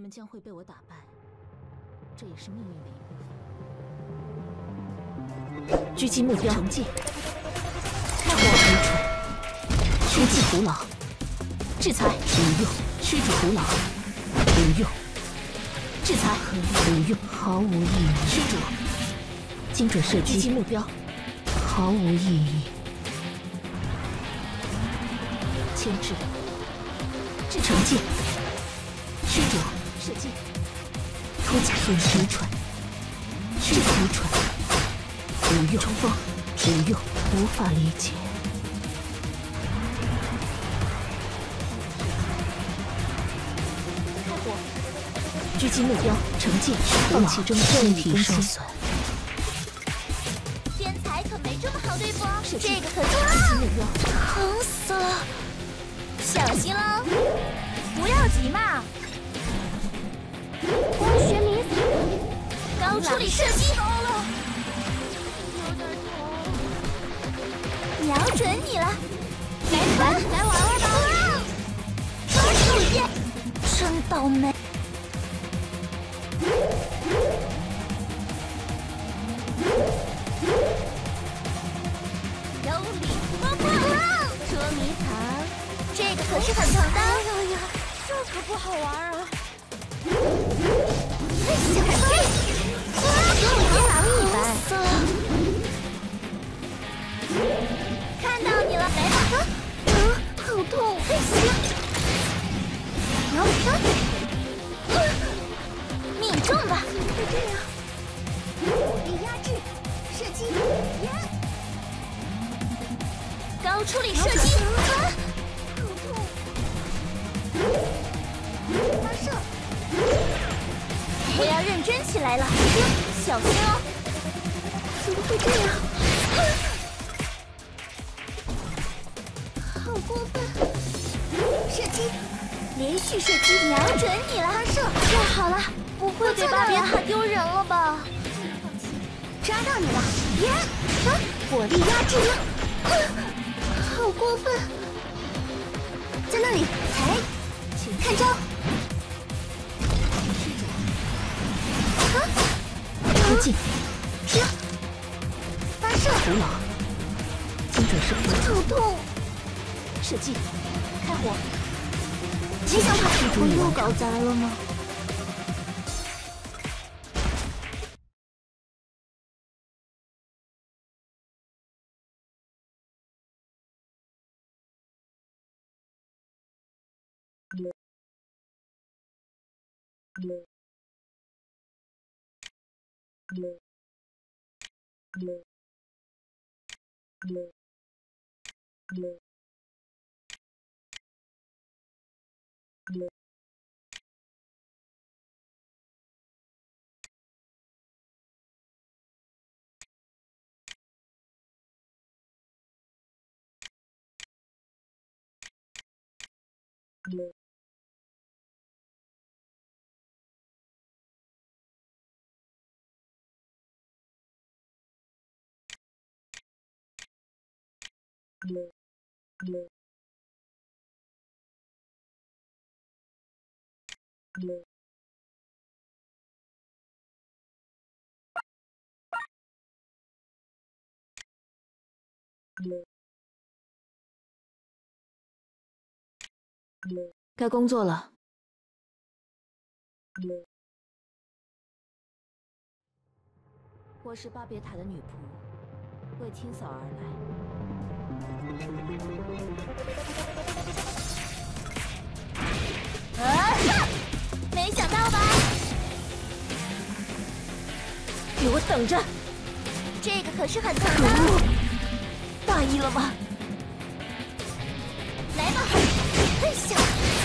们将会被我打败，这也是命运的一部分。狙击目标，惩戒，开火，驱逐徒劳，制裁，无用，驱逐徒劳，无用，制裁，无用，毫无意义，驱逐，精准射击，狙击目标，毫无意义，牵制，惩戒，驱逐，射击，脱甲损失传，驱逐传，无用，冲锋，无用，无法理解。开火，狙击目标，惩戒，放弃争任体受损。 天才可没这么好对付哦，这个可是目标， 疼死了，小心喽！不要急嘛。光学迷彩，高处理射击，高了，有点疼。瞄准你了，来吧，来玩玩吧！抓住剑，真倒霉。有礼风暴，捉迷藏，这个可是很疼的。哎呀，这可不好玩啊！小黑，跟我螳螂一般。看到你了，来吧！好痛！行，然后命中吧！怎么会这样？火力压制，射击，高处理射击，好痛！发射。我要认真起来了，小心哦！怎么会这样？好过分！射击，连续射击，瞄准你了！发射，太好了，不会对吧？别太丢人了吧！抓到你了！火力压制，好过分！在那里，踩，请看招！突进，停，发射，徒劳，精准射击，好痛！射击，开火，没想到我又搞砸了吗？ 该工作了。我是巴别塔的女仆，为清扫而来。 没想到吧？ 给我等着！ 这个可是很疼的。 大意了吧？ 来吧，嘿咻！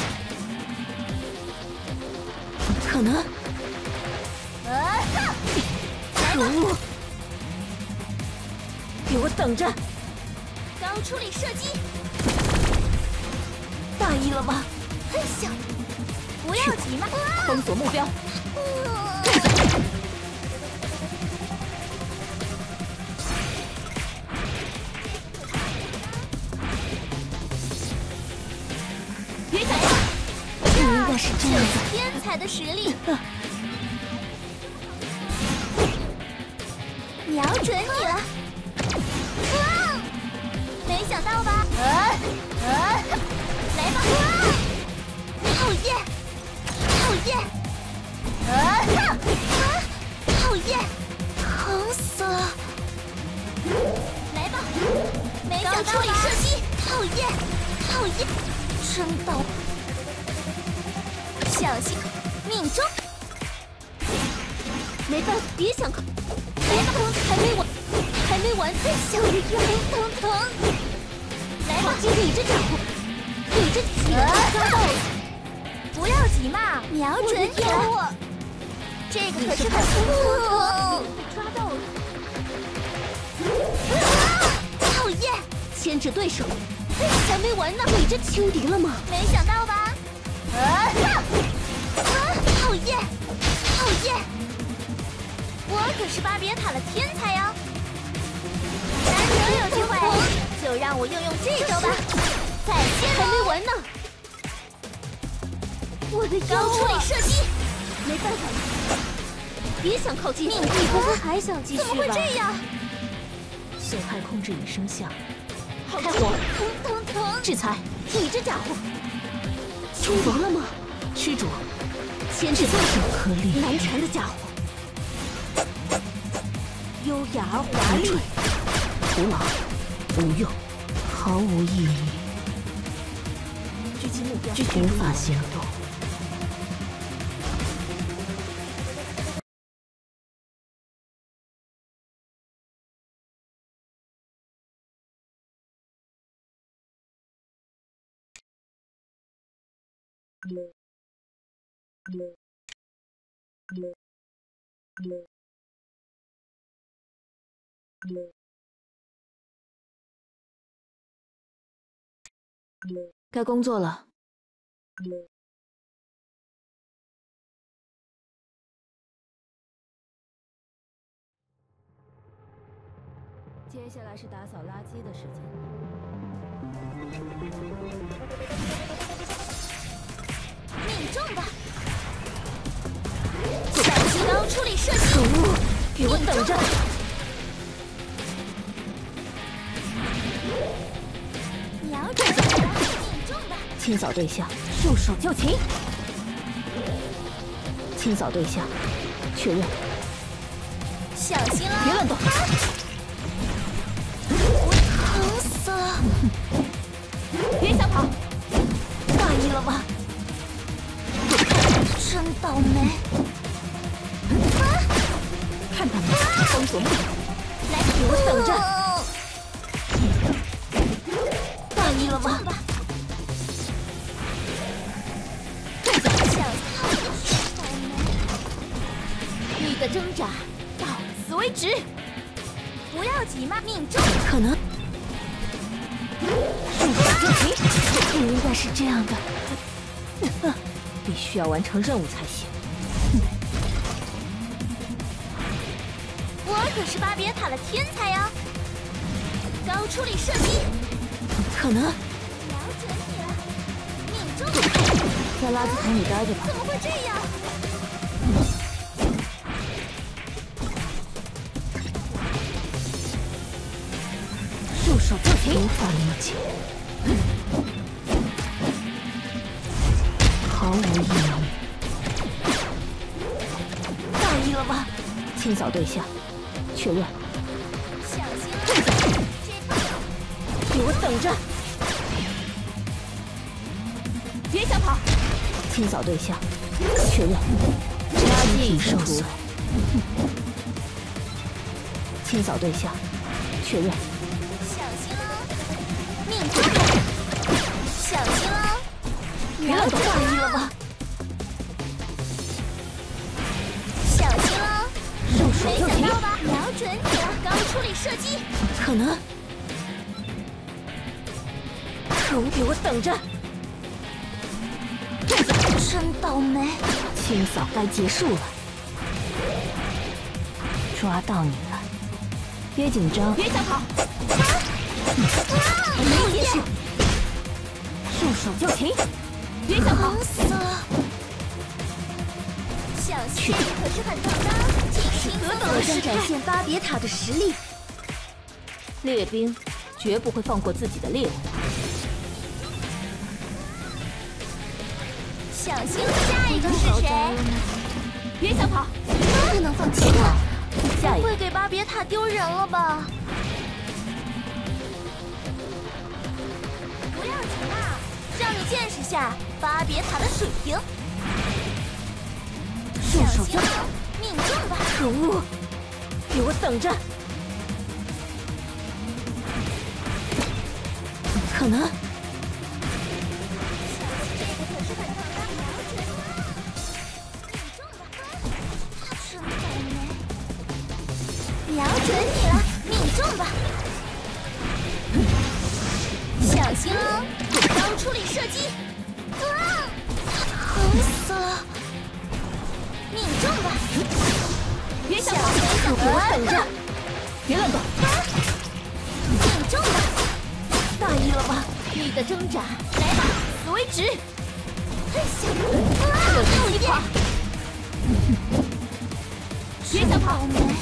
怎么可能？可恶！给我等着！ 高处理射击， 大意了吧？ 嘿咻！不要急嘛！ 封锁目标。别闪！不应该是这样的。 天才的实力，瞄准你了！哇，没想到吧？来吧！讨厌，讨厌！讨厌，疼死了！来吧！没想到吧？射击，讨厌，讨厌！真刀！小心，命中！没办法，别想靠！来吧，还没完，小鱼疼！来吧，理智掌握，理智抓到了！不要急嘛，瞄准你了！这个可是很疼，抓到了！讨厌，牵制对手，还没完呢，理智轻敌了吗？没想到吧？讨厌，讨厌！我可是巴别塔的天才哟！难得有机会，就让我用这招吧！再见喽！还没完呢！我的高处理射击，没办法了，别想靠近！你不会还想继续吧？怎么会这样？ 损害控制已生效，开火！ 疼！ 制裁， 理智掌握。 出防了吗？施主，先制裁手颗粒， 难缠的家伙，优雅而华丽， 徒劳，无用，毫无意义。 狙击目标， 无法行动。该工作了。接下来是打扫垃圾的时间。 命中吧！小心高处理射击！ 可恶，给我等着！ 瞄准吧，命中吧！ 清扫对象， 束手就擒。 清扫对象，确认。 小心了， 别乱动！ 疼死了！ 别想跑！ 大意了吧？真倒霉！ 看到没？封锁目标！ 来，给我等着！大意了吧？你的挣扎到此为止！不要急嘛，命中！ 可能。束手就擒，不应该是这样的。必须要完成任务才行。 我可是巴别塔的天才呀！高处理射击， 可能。 瞄准你了，命中！ 在垃圾桶里待着吧。 怎么会这样？ 束手就擒，无法理解，毫无意义。 大意了吧？ 清扫对象，确认。 小心了！ 给我等着！别想跑！清扫对象，确认。垃圾已受损。清扫对象，确认。 小心了，命中！小心了， 别乱动！ 大意了吧？小心了， 束手就擒！ 没想到吧？瞄准你了，高处理射击， 可能。可恶，给我等着！ 真倒霉！ 清扫该结束了，抓到你了！别紧张，别想跑！ 没结束， 束手就擒！别想跑！ 疼死了！ 去可是很疼的，我将展现巴别塔的实力。 列兵绝不会放过自己的猎物。 小心，下一个是谁？ 别想跑！ 不能放弃我！ 下一个不会给巴别塔丢人了吧？不要急嘛，让你见识下巴别塔的水平。 用手就命中吧！ 可恶！给我等着！怎么可能？ 瞄准你了，命中吧！小心哦，刚处理射击。啊，疼死了！命中吧！ 别想跑！给我等着！别乱动！ 命中吧！ 大意了吧？你的挣扎， 来吧， 死为止！ 射击一遍！ 别想跑！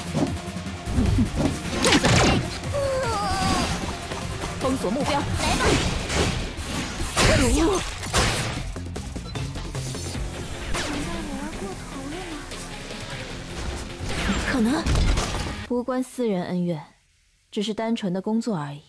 封锁目标！ 来吧！ 可恶！可能无关私人恩怨，只是单纯的工作而已。